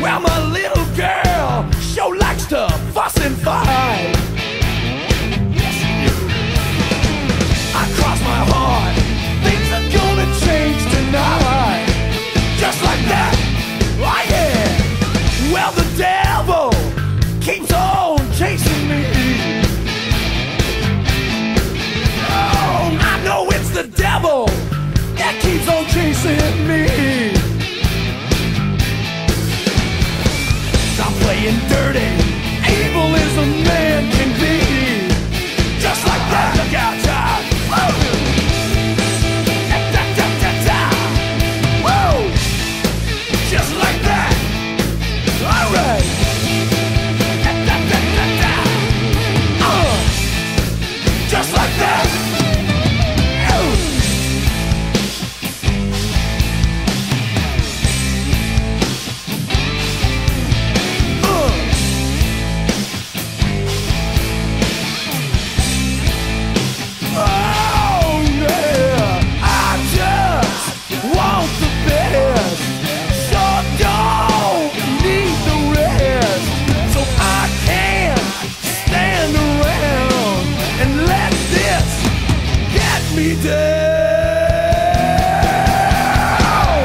Well, my little girl sure likes to fuss and fight. I cross my heart, things are gonna change tonight. Just like that, oh yeah. Well, the devil keeps on chasing me. Oh, I know it's the devil that keeps on chasing me. Stop playing dirty, evil as a man can be. Just like that, look out, child. Whoa! Whoa! Just like that. All right. Just like that. Me down.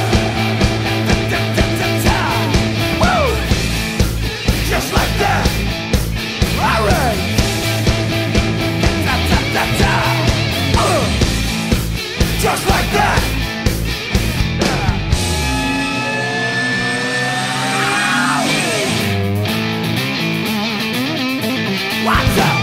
Whoa. Just like that. All right. Just like that. What's up?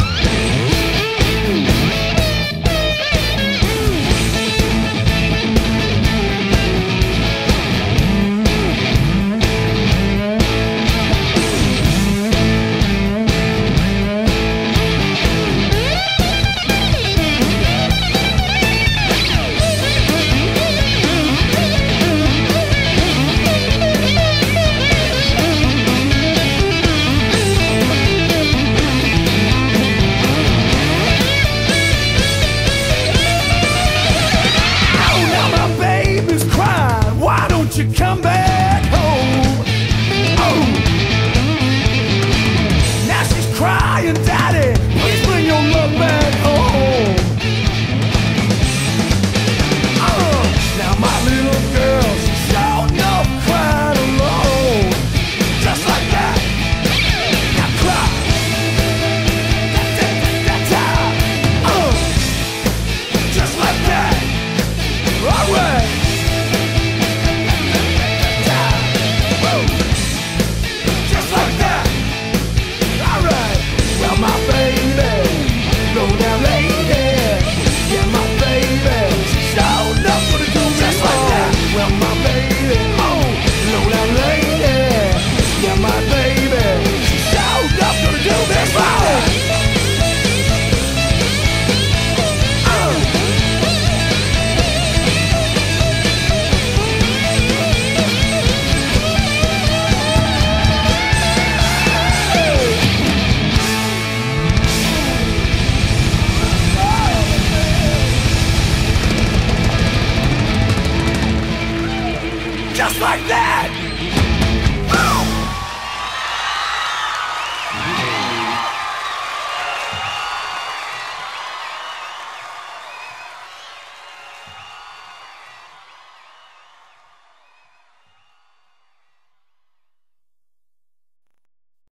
You come back home. Oh, now she's crying, Daddy, please bring your love back home. Oh, now my little girl, she's sure enough crying alone. Just like that. Now cry. Just like that. All right. Just like that.